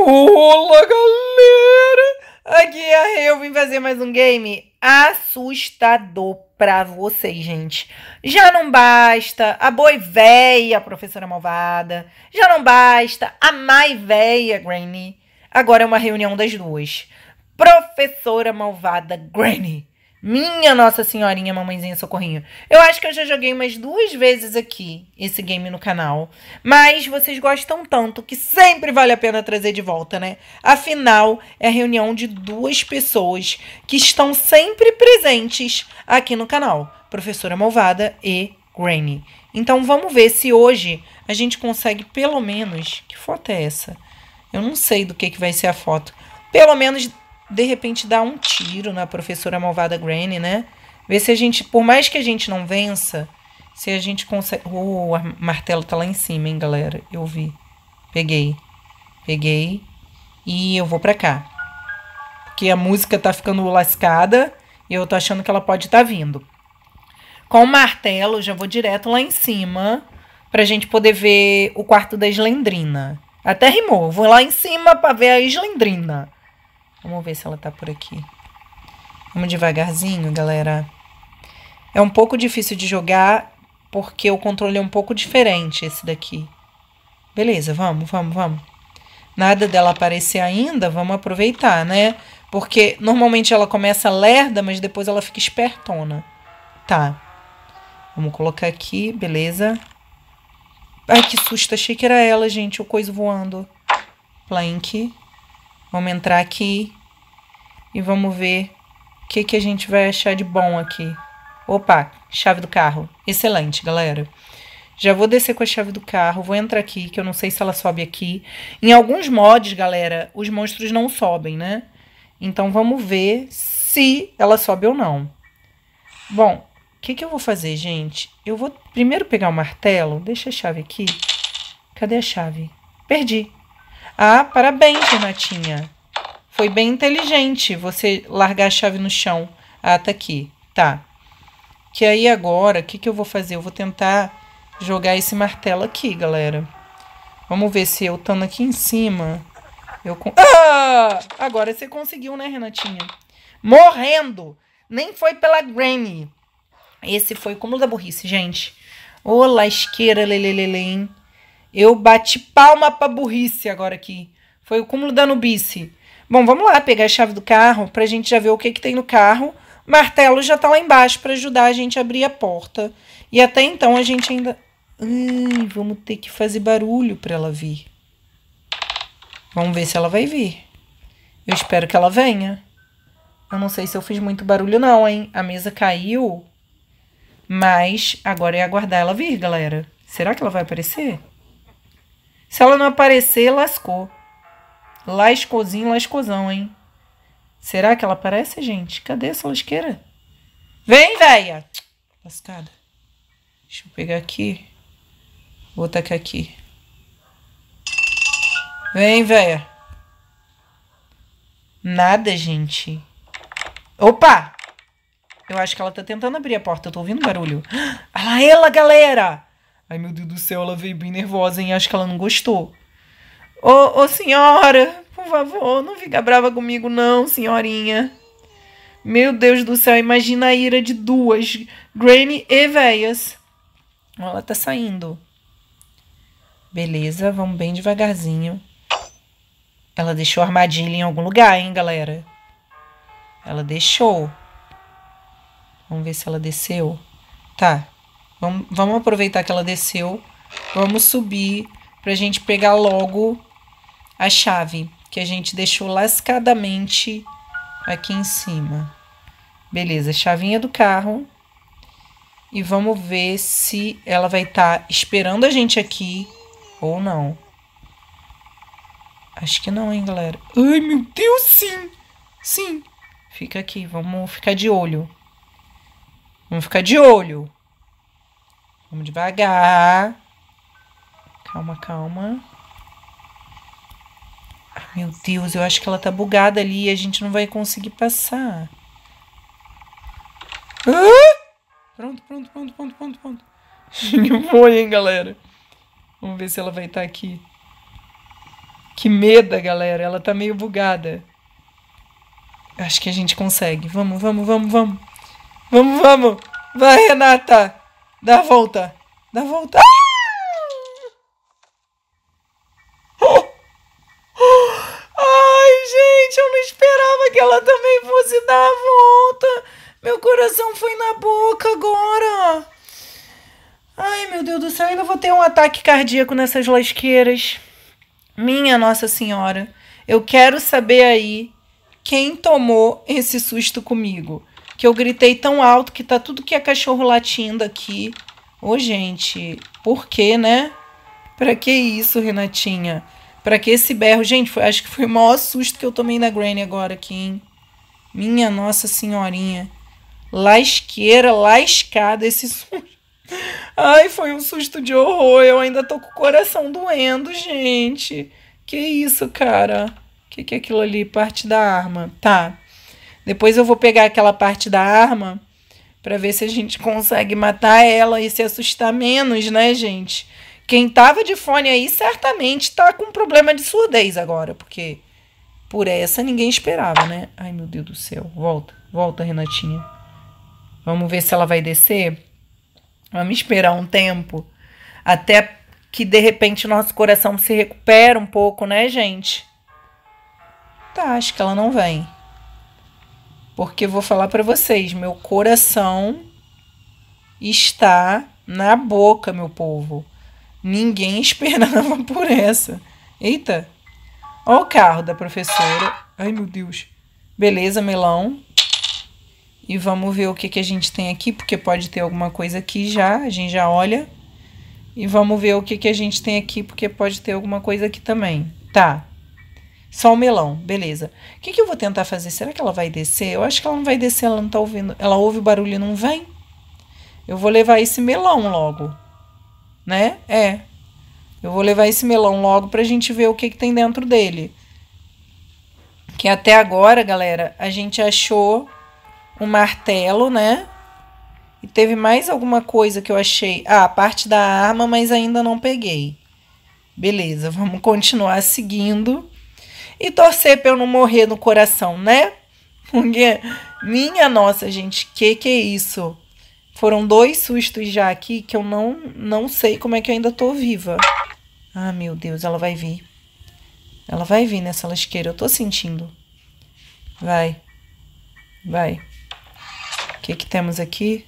Olá, galera! Aqui é a Rê, eu vim fazer mais um game assustador pra vocês, gente. Já não basta a boi véia, a professora malvada. Já não basta a mai véia, Granny. Agora é uma reunião das duas. Professora malvada, Granny. Minha Nossa Senhorinha, mamãezinha socorrinho. Eu acho que eu já joguei umas 2 vezes aqui esse game no canal. Mas vocês gostam tanto que sempre vale a pena trazer de volta, né? Afinal, é a reunião de 2 pessoas que estão sempre presentes aqui no canal. Professora Malvada e Granny. Então vamos ver se hoje a gente consegue pelo menos... Que foto é essa? Eu não sei do que vai ser a foto. Pelo menos... de repente dar um tiro na professora malvada Granny, né? Ver se a gente, por mais que a gente não vença, se a gente consegue... O martelo tá lá em cima, hein, galera? Eu vi. Peguei. E eu vou pra cá. Porque a música tá ficando lascada e eu tô achando que ela pode estar vindo. Com o martelo, já vou direto lá em cima pra gente poder ver o quarto da Slendrina. Até rimou. Vou lá em cima pra ver a Slendrina. Vamos ver se ela tá por aqui. Vamos devagarzinho, galera. É um pouco difícil de jogar, porque o controle é um pouco diferente, esse daqui. Beleza, vamos. Nada dela aparecer ainda, vamos aproveitar, né? Porque normalmente ela começa lerda, mas depois ela fica espertona. Tá. Vamos colocar aqui, beleza. Ai, que susto, achei que era ela, gente, o coisa voando. Plank. Vamos entrar aqui e vamos ver o que a gente vai achar de bom aqui. Opa, chave do carro. Excelente, galera. Já vou descer com a chave do carro, vou entrar aqui, que eu não sei se ela sobe aqui. Em alguns mods, galera, os monstros não sobem, né? Então vamos ver se ela sobe ou não. Bom, o que eu vou fazer, gente? Eu vou primeiro pegar o martelo. Deixa a chave aqui. Cadê a chave? Perdi. Ah, parabéns, Renatinha. Foi bem inteligente você largar a chave no chão. Ah, tá aqui. Tá. Que aí agora, o que eu vou fazer? Eu vou tentar jogar esse martelo aqui, galera. Vamos ver se eu estando aqui em cima... Ah! Agora você conseguiu, né, Renatinha? Morrendo! Nem foi pela Granny. Esse foi o cúmulo da burrice, gente. Ô, lasqueira, lelelelém. Eu bati palma pra burrice agora aqui. Foi o cúmulo da nubice. Bom, vamos lá pegar a chave do carro pra gente já ver o que tem no carro. O martelo já tá lá embaixo pra ajudar a gente a abrir a porta. E até então a gente ainda... Ai, vamos ter que fazer barulho pra ela vir. Vamos ver se ela vai vir. Eu espero que ela venha. Eu não sei se eu fiz muito barulho não, hein? A mesa caiu. Mas agora é aguardar ela vir, galera. Será que ela vai aparecer? Se ela não aparecer, lascou. Lascozinho, lascozão, hein? Será que ela aparece, gente? Cadê essa lasqueira? Vem, véia! Lascada. Deixa eu pegar aqui. Vou tacar aqui. Vem, véia. Nada, gente. Opa! Eu acho que ela tá tentando abrir a porta. Eu tô ouvindo barulho. Olha lá ela, galera! Ai, meu Deus do céu, ela veio bem nervosa, hein? Acho que ela não gostou. Ô, senhora, por favor, não fica brava comigo não, senhorinha. Meu Deus do céu, imagina a ira de 2, Granny e véias. Ela tá saindo. Beleza, vamos bem devagarzinho. Ela deixou armadilha em algum lugar, hein, galera? Ela deixou. Vamos ver se ela desceu. Tá. Vamos aproveitar que ela desceu. Vamos subir pra gente pegar logo a chave que a gente deixou lascadamente aqui em cima. Beleza, chavinha do carro. E vamos ver se ela vai estar esperando a gente aqui ou não. Acho que não, hein, galera. Ai, meu Deus, sim! Sim. Fica aqui, vamos ficar de olho. Vamos ficar de olho. Vamos devagar. Calma. Ai, meu Deus, eu acho que ela tá bugada ali e a gente não vai conseguir passar. Ah! Pronto. Foi, hein, galera. Vamos ver se ela vai estar aqui. Que medo, galera. Ela tá meio bugada. Acho que a gente consegue. Vamos, vamos, vamos, vamos. Vamos, vamos. Vai, Renata. Dá a volta. Dá a volta. Ai, gente, eu não esperava que ela também fosse dar a volta. Meu coração foi na boca agora. Ai, meu Deus do céu, ainda vou ter um ataque cardíaco nessas lasqueiras. Minha Nossa Senhora, eu quero saber aí quem tomou esse susto comigo. Que eu gritei tão alto que tá tudo que é cachorro latindo aqui. Ô, gente, por quê, né? Pra que isso, Renatinha? Pra que esse berro? Gente, acho que foi o maior susto que eu tomei na Granny agora aqui, hein? Minha Nossa Senhorinha. Lasqueira, lascada esse susto. Ai, foi um susto de horror. Eu ainda tô com o coração doendo, gente. Que isso, cara? Que é aquilo ali? Parte da arma. Tá. Depois eu vou pegar aquela parte da arma pra ver se a gente consegue matar ela e se assustar menos, né, gente? Quem tava de fone aí certamente tá com problema de surdez agora, porque por essa ninguém esperava, né? Ai, meu Deus do céu. Volta, volta, Renatinha. Vamos ver se ela vai descer. Vamos esperar um tempo até que de repente o nosso coração se recupera um pouco, né, gente? Tá, acho que ela não vem. Porque eu vou falar pra vocês, meu coração está na boca, meu povo. Ninguém esperava por essa. Eita. Ó o carro da professora. Ai, meu Deus. Beleza, melão. E vamos ver o que a gente tem aqui, porque pode ter alguma coisa aqui já. A gente já olha. E vamos ver o que a gente tem aqui, porque pode ter alguma coisa aqui também. Tá. Só o melão, beleza. O que eu vou tentar fazer? Será que ela vai descer? Eu acho que ela não vai descer, ela não tá ouvindo. Ela ouve o barulho e não vem? Eu vou levar esse melão logo. Né? É. Eu vou levar esse melão logo pra gente ver o que tem dentro dele. Que até agora, galera, a gente achou um martelo, né? E teve mais alguma coisa que eu achei. Ah, a parte da arma, mas ainda não peguei. Beleza, vamos continuar seguindo. E torcer pra eu não morrer no coração, né? Porque, minha nossa, gente, que é isso? Foram 2 sustos já aqui que eu não sei como é que eu ainda tô viva. Ah, meu Deus, ela vai vir. Ela vai vir nessa lasqueira, eu tô sentindo. Vai. Vai. O que temos aqui?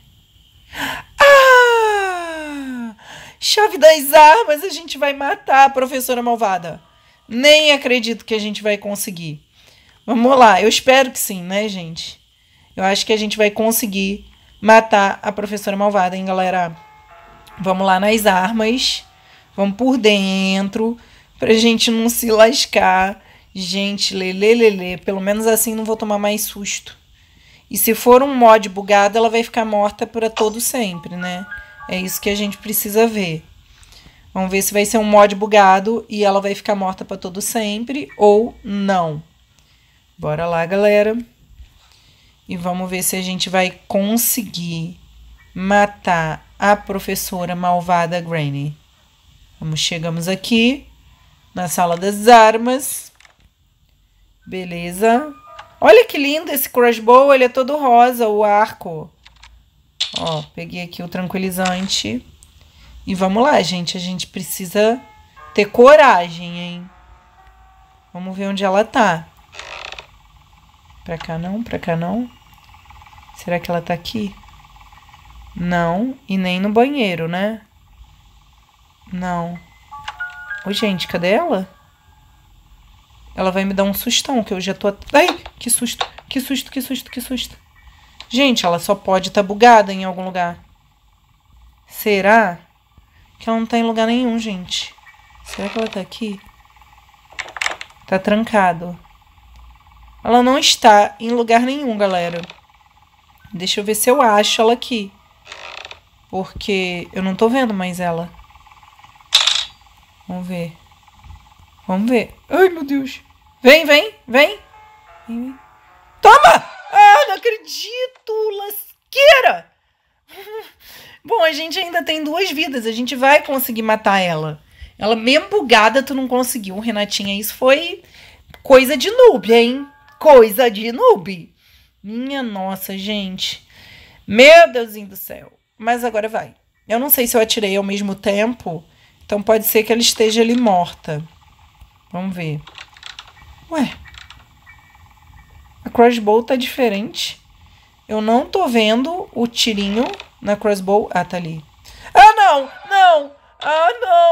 Ah! Chave das armas, a gente vai matar a professora malvada. Nem acredito que a gente vai conseguir. Vamos lá, eu espero que sim, né, gente? Eu acho que a gente vai conseguir matar a professora malvada, hein, galera? Vamos lá nas armas. Vamos por dentro, pra gente não se lascar. Gente, lelê. Pelo menos assim não vou tomar mais susto. E se for um mod bugado, ela vai ficar morta para todo sempre, né? É isso que a gente precisa ver. Vamos ver se vai ser um mod bugado e ela vai ficar morta para todo sempre ou não. Bora lá, galera. E vamos ver se a gente vai conseguir matar a professora malvada Granny. Chegamos aqui na sala das armas. Beleza. Olha que lindo esse crossbow, ele é todo rosa, o arco. Ó, peguei aqui o tranquilizante. E vamos lá, gente. A gente precisa ter coragem, hein? Vamos ver onde ela tá. Pra cá não, pra cá não. Será que ela tá aqui? Não, e nem no banheiro, né? Não. Ô, gente, cadê ela? Ela vai me dar um sustão, que eu já tô... Ai, que susto, que susto, que susto, que susto. Gente, ela só pode estar bugada em algum lugar. Será que ela não tá em lugar nenhum, gente? Será que ela tá aqui? Tá trancado. Ela não está em lugar nenhum, galera. Deixa eu ver se eu acho ela aqui. Porque eu não tô vendo mais ela. Vamos ver. Vamos ver. Ai, meu Deus. Vem, vem, vem. Vem. Toma! Ah, não acredito. Lasqueira. Bom, a gente ainda tem 2 vidas. A gente vai conseguir matar ela. Ela mesmo bugada, tu não conseguiu, Renatinha. Isso foi coisa de noob, hein? Coisa de noob. Minha nossa, gente. Meu Deusinho do céu. Mas agora vai. Eu não sei se eu atirei ao mesmo tempo. Então pode ser que ela esteja ali morta. Vamos ver. Ué. A crossbow tá diferente. Eu não tô vendo o tirinho na crossbow. Ah, tá ali. Ah, não! Não! Ah,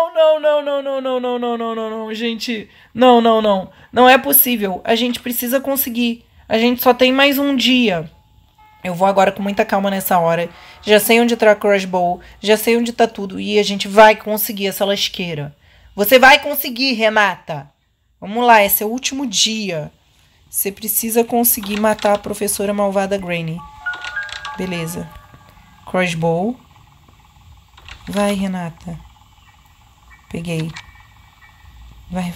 não, gente. Não. Não é possível. A gente precisa conseguir. A gente só tem mais um dia. Eu vou agora com muita calma nessa hora. Já sei onde tá a crossbow. Já sei onde tá tudo. E a gente vai conseguir essa lasqueira. Você vai conseguir, Renata. Vamos lá, esse é o último dia. Você precisa conseguir matar a professora malvada Granny. Beleza. Crossbow. Vai, Renata. Peguei. Vai.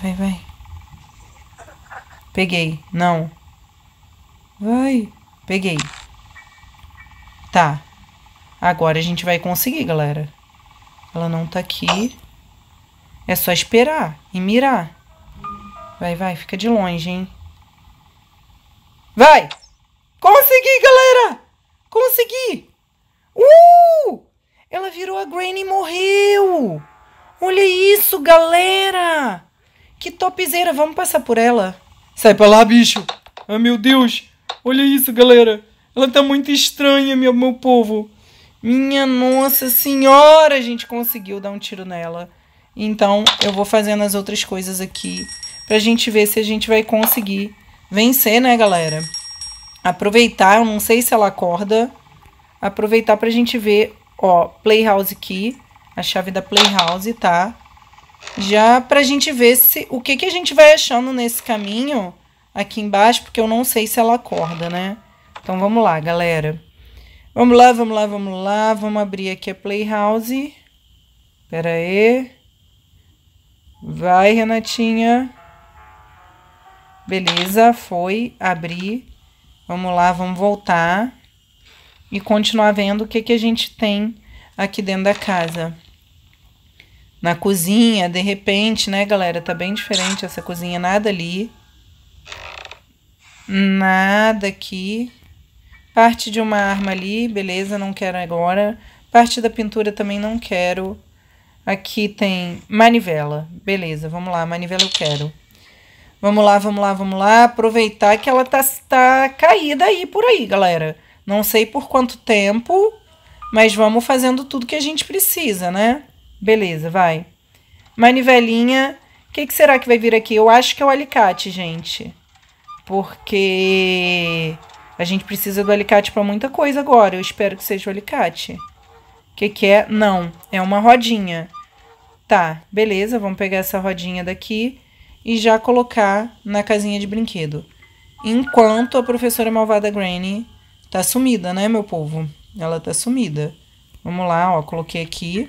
Peguei. Não. Vai. Peguei. Tá. Agora a gente vai conseguir, galera. Ela não tá aqui. É só esperar e mirar. Vai. Fica de longe, hein. Vai. Consegui, galera. Consegui. Ela virou a Granny e morreu. Olha isso, galera. Que topzera. Vamos passar por ela. Sai pra lá, bicho. Ah, meu Deus. Olha isso, galera. Ela tá muito estranha, meu povo. Minha nossa senhora. A gente conseguiu dar um tiro nela. Então, eu vou fazendo as outras coisas aqui. Pra gente ver se a gente vai conseguir vencer, né, galera? Aproveitar. Eu não sei se ela acorda. Aproveitar pra gente ver. Ó, Playhouse Key. A chave da Playhouse, tá? Já pra gente ver se o que a gente vai achando nesse caminho aqui embaixo, porque eu não sei se ela acorda, né? Então, vamos lá, galera. Vamos lá. Vamos abrir aqui a Playhouse. Pera aí. Vai, Renatinha. Beleza, foi. Abrir. Vamos lá, vamos voltar. E continuar vendo o que a gente tem aqui dentro da casa. Na cozinha, de repente, né, galera? Tá bem diferente essa cozinha. Nada ali. Nada aqui. Parte de uma arma ali. Beleza, não quero agora. Parte da pintura também não quero. Aqui tem manivela. Beleza, vamos lá. Manivela eu quero. Vamos lá. Aproveitar que ela tá caída aí por aí, galera. Não sei por quanto tempo, mas vamos fazendo tudo que a gente precisa, né? Beleza, vai. Manivelinha. O que será que vai vir aqui? Eu acho que é o alicate, gente. Porque a gente precisa do alicate para muita coisa agora. Eu espero que seja o alicate. O que é? Não, é uma rodinha. Tá, beleza. Vamos pegar essa rodinha daqui e já colocar na casinha de brinquedo. Enquanto a professora malvada Granny tá sumida, né, meu povo? Ela tá sumida. Vamos lá, ó, coloquei aqui.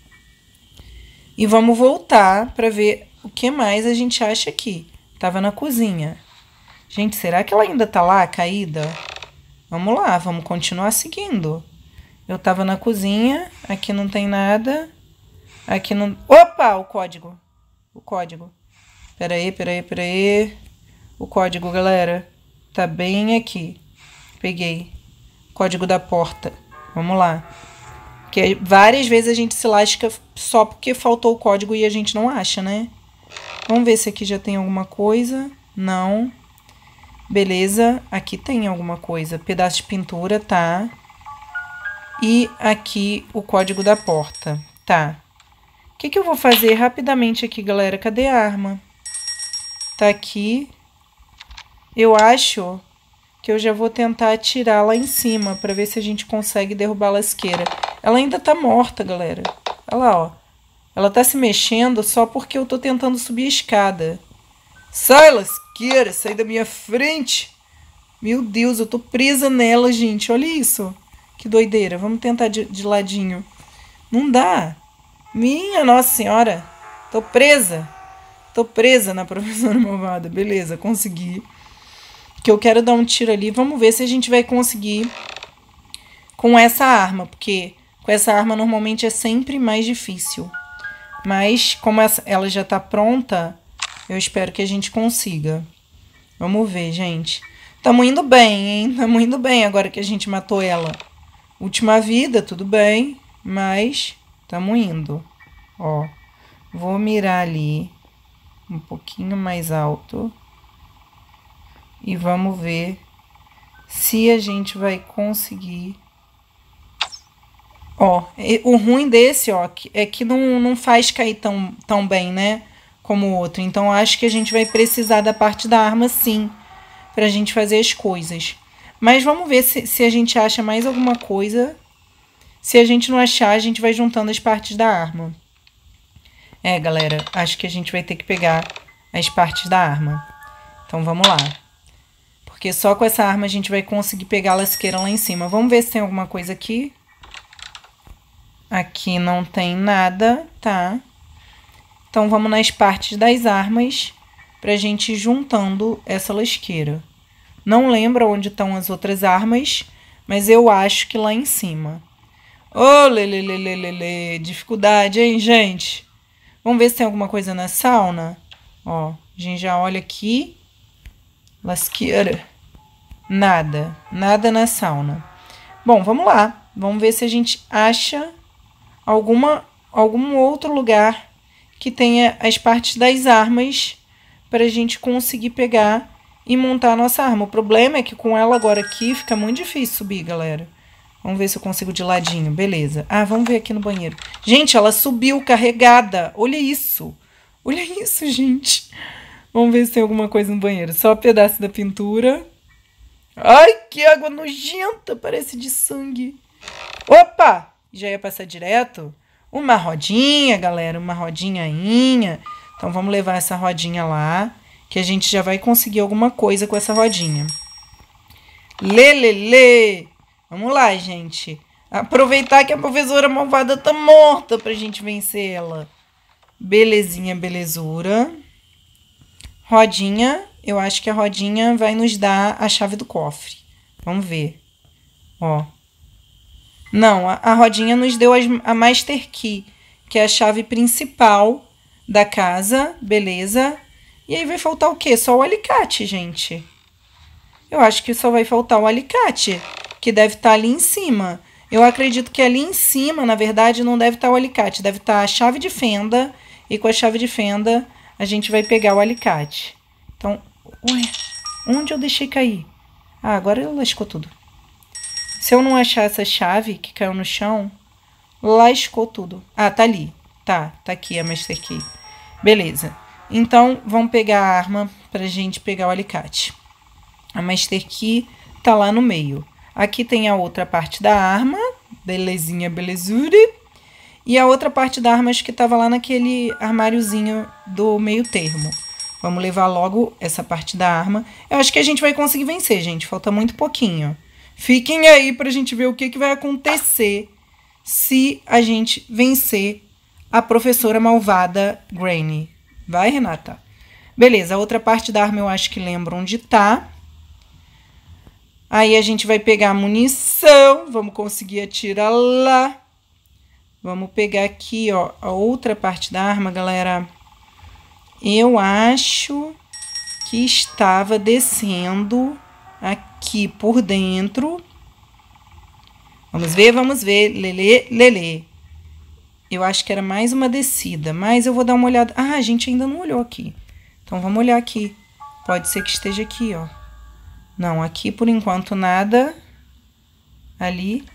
E vamos voltar pra ver o que mais a gente acha aqui. Tava na cozinha. Gente, será que ela ainda tá lá, caída? Vamos lá, vamos continuar seguindo. Eu tava na cozinha, aqui não tem nada. Aqui não... Opa, o código. O código. Pera aí. O código, galera. Tá bem aqui. Peguei. Código da porta. Vamos lá. Porque várias vezes a gente se lasca só porque faltou o código e a gente não acha, né? Vamos ver se aqui já tem alguma coisa. Não. Beleza. Aqui tem alguma coisa. Pedaço de pintura, tá. E aqui o código da porta. Tá. O que eu vou fazer rapidamente aqui, galera? Cadê a arma? Tá aqui. Eu acho que eu já vou tentar atirar lá em cima pra ver se a gente consegue derrubar a lasqueira. Ela ainda tá morta, galera. Olha lá, ó. Ela tá se mexendo só porque eu tô tentando subir a escada. Sai, lasqueira! Sai da minha frente! Meu Deus, eu tô presa nela, gente. Olha isso. Que doideira. Vamos tentar de ladinho. Não dá. Minha Nossa Senhora. Tô presa. Tô presa na professora malvada. Beleza, consegui. Que eu quero dar um tiro ali. Vamos ver se a gente vai conseguir com essa arma. Porque com essa arma normalmente é sempre mais difícil. Mas como ela já tá pronta, eu espero que a gente consiga. Vamos ver, gente. Tamo indo bem, hein? Tamo indo bem agora que a gente matou ela. Última vida, tudo bem. Mas tamo indo. Ó, vou mirar ali um pouquinho mais alto. E vamos ver se a gente vai conseguir. Ó, o ruim desse, ó, é que não faz cair tão bem, né? Como o outro. Então, acho que a gente vai precisar da parte da arma, sim, pra gente fazer as coisas. Mas vamos ver se a gente acha mais alguma coisa. Se a gente não achar, a gente vai juntando as partes da arma. É, galera, acho que a gente vai ter que pegar as partes da arma. Então, vamos lá. Porque só com essa arma a gente vai conseguir pegar a lasqueira lá em cima. Vamos ver se tem alguma coisa aqui. Aqui não tem nada, tá? Então, vamos nas partes das armas pra gente ir juntando essa lasqueira. Não lembro onde estão as outras armas, mas eu acho que lá em cima. Ô, lelelelelele, dificuldade, hein, gente? Vamos ver se tem alguma coisa na sauna. Ó, a gente já olha aqui. Lasqueira. Nada, nada na sauna. Bom, vamos lá. Vamos ver se a gente acha algum outro lugar que tenha as partes das armas para a gente conseguir pegar e montar a nossa arma. O problema é que com ela agora aqui fica muito difícil subir, galera. Vamos ver se eu consigo de ladinho. Beleza. Ah, vamos ver aqui no banheiro. Gente, ela subiu carregada. Olha isso. Olha isso, gente. Vamos ver se tem alguma coisa no banheiro. Só um pedaço da pintura. Ai, que água nojenta. Parece de sangue. Opa! Já ia passar direto. Uma rodinha, galera. Uma rodinhainha. Então, vamos levar essa rodinha lá. Que a gente já vai conseguir alguma coisa com essa rodinha. Lelele! Vamos lá, gente. Aproveitar que a professora malvada tá morta pra gente vencer ela. Belezinha, belezura. Rodinha. Eu acho que a rodinha vai nos dar a chave do cofre. Vamos ver. Ó. Não, a rodinha nos deu a Master Key, que é a chave principal da casa. Beleza. E aí vai faltar o quê? Só o alicate, gente. Eu acho que só vai faltar o alicate, que deve estar ali em cima. Eu acredito que ali em cima, na verdade, não deve estar o alicate. Deve estar a chave de fenda. E com a chave de fenda, a gente vai pegar o alicate. Então, ué, onde eu deixei cair? Ah, agora ele lascou tudo. Se eu não achar essa chave que caiu no chão, lascou tudo. Ah, tá ali. Tá aqui a Master Key. Beleza. Então, vamos pegar a arma pra gente pegar o alicate. A Master Key tá lá no meio. Aqui tem a outra parte da arma. Belezinha, belezura. E a outra parte da arma acho que tava lá naquele armáriozinho do meio termo. Vamos levar logo essa parte da arma. Eu acho que a gente vai conseguir vencer, gente. Falta muito pouquinho. Fiquem aí pra gente ver o que vai acontecer se a gente vencer a professora malvada Granny. Vai, Renata? Beleza, a outra parte da arma eu acho que lembro onde tá. Aí a gente vai pegar a munição. Vamos conseguir atirar lá. Vamos pegar aqui, ó, a outra parte da arma, galera. Eu acho que estava descendo aqui por dentro. Vamos ver, vamos ver. Lelê, lelê. Eu acho que era mais uma descida, mas eu vou dar uma olhada. Ah, a gente ainda não olhou aqui. Então, vamos olhar aqui. Pode ser que esteja aqui, ó. Não, aqui por enquanto nada. Ali.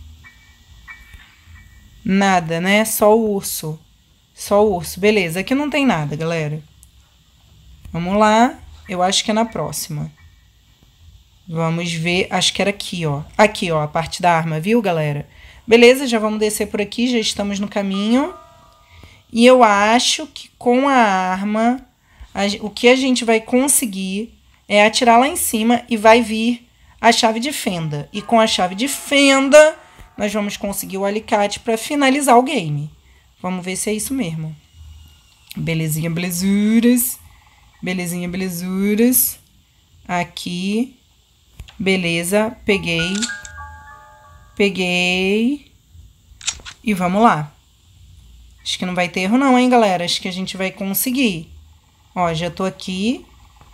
Nada, né? Só o urso. Só o urso. Beleza, aqui não tem nada, galera. Vamos lá. Eu acho que é na próxima. Vamos ver. Acho que era aqui, ó. Aqui, ó, a parte da arma, viu, galera? Beleza, já vamos descer por aqui. Já estamos no caminho. E eu acho que com a arma, o que a gente vai conseguir é atirar lá em cima e vai vir a chave de fenda. E com a chave de fenda, nós vamos conseguir o alicate para finalizar o game. Vamos ver se é isso mesmo. Belezinha, belezuras. Belezinha, belezuras. Aqui. Beleza, peguei. Peguei. E vamos lá. Acho que não vai ter erro não, hein, galera? Acho que a gente vai conseguir. Ó, já tô aqui.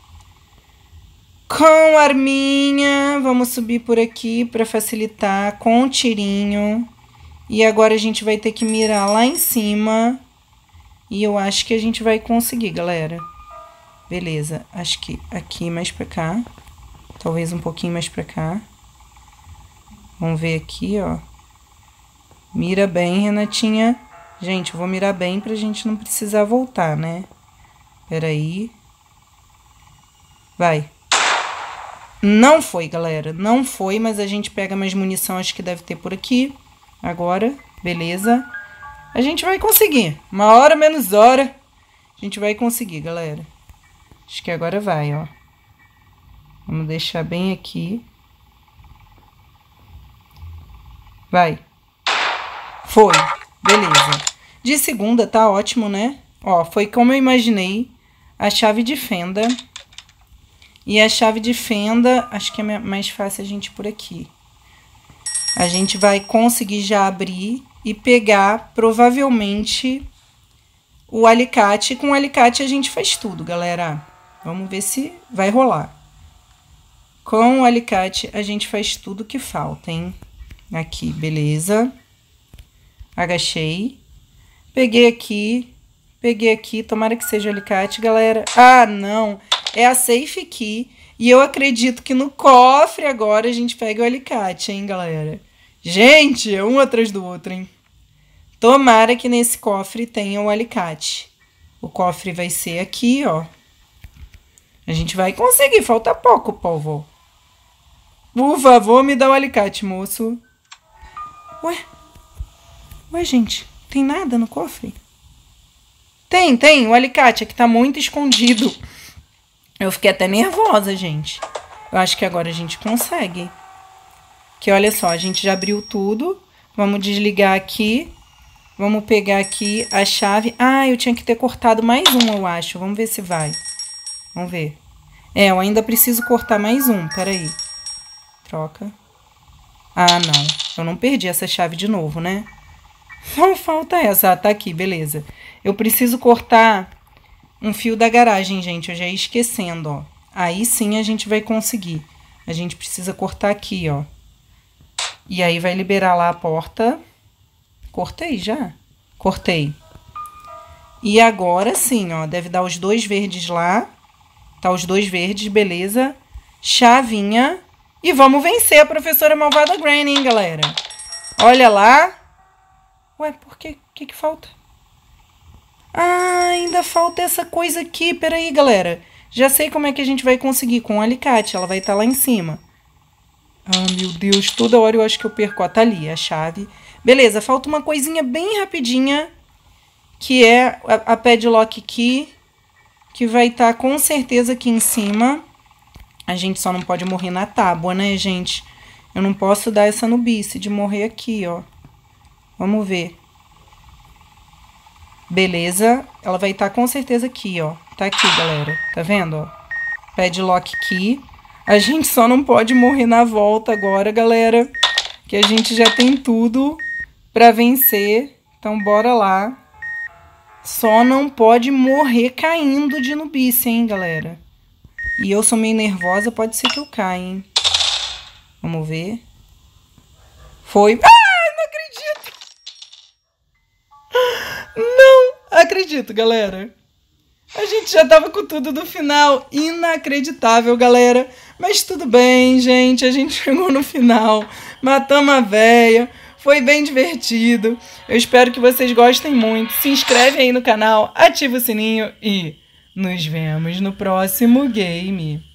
Com arminha. Vamos subir por aqui pra facilitar. Com o tirinho. E agora a gente vai ter que mirar lá em cima. E eu acho que a gente vai conseguir, galera. Beleza. Acho que aqui mais pra cá. Talvez um pouquinho mais pra cá. Vamos ver aqui, ó. Mira bem, Renatinha. Gente, eu vou mirar bem pra gente não precisar voltar, né? Peraí. Vai. Não foi, galera. Não foi, mas a gente pega mais munição. Acho que deve ter por aqui. Agora, beleza. A gente vai conseguir. Uma hora menos hora. A gente vai conseguir, galera. Acho que agora vai, ó. Vamos deixar bem aqui. Vai. Foi. Beleza. De segunda tá ótimo, né? Ó, foi como eu imaginei. A chave de fenda. E a chave de fenda, acho que é mais fácil a gente ir por aqui. A gente vai conseguir já abrir e pegar, provavelmente, o alicate. Com o alicate a gente faz tudo, galera. Vamos ver se vai rolar. Com o alicate a gente faz tudo que falta, hein? Aqui, beleza. Agachei. Peguei aqui, tomara que seja o alicate, galera. Ah, não, é a safe key. E eu acredito que no cofre agora a gente pega o alicate, hein, galera. Gente, é um atrás do outro, hein. Tomara que nesse cofre tenha o alicate. O cofre vai ser aqui, ó. A gente vai conseguir, falta pouco, povo. Por favor, me dá o alicate, moço. Ué, gente. Tem nada no cofre? Tem, o alicate aqui tá muito escondido. Eu fiquei até nervosa, gente. Eu acho que agora a gente consegue. Que olha só, a gente já abriu tudo. Vamos desligar aqui. Vamos pegar aqui a chave. Ah, eu tinha que ter cortado mais um, eu acho. Vamos ver se vai. Vamos ver. É, eu ainda preciso cortar mais um. Peraí. Troca. Ah, não. Eu não perdi essa chave de novo, né? Só falta essa. Ah, tá aqui, beleza. Eu preciso cortar um fio da garagem, gente. Eu já ia esquecendo, ó. Aí sim a gente vai conseguir. A gente precisa cortar aqui, ó. E aí vai liberar lá a porta. Cortei já? Cortei. E agora sim, ó. Deve dar os dois verdes lá. Tá os dois verdes, beleza. Chavinha. E vamos vencer a professora malvada Granny, hein, galera? Olha lá. Ué, por quê? O que falta? Ah, ainda falta essa coisa aqui. Peraí, galera. Já sei como é que a gente vai conseguir. Com o alicate, ela vai estar lá em cima. Ah, meu Deus. Toda hora eu acho que eu perco. Ó, tá ali a chave. Beleza, falta uma coisinha bem rapidinha. Que é a padlock key. Que vai estar com certeza aqui em cima. A gente só não pode morrer na tábua, né, gente? Eu não posso dar essa nubice de morrer aqui, ó. Vamos ver. Beleza. Ela vai estar com certeza aqui, ó. Tá aqui, galera. Tá vendo, ó? Padlock key. A gente só não pode morrer na volta agora, galera. Que a gente já tem tudo pra vencer. Então, bora lá. Só não pode morrer caindo de nubice, hein, galera? E eu sou meio nervosa, pode ser que eu caia, hein? Vamos ver. Foi. Não acredito, galera. A gente já tava com tudo do final. Inacreditável, galera. Mas tudo bem, gente. A gente chegou no final. Matamos a véia. Foi bem divertido. Eu espero que vocês gostem muito. Se inscreve aí no canal, ativa o sininho e nos vemos no próximo game.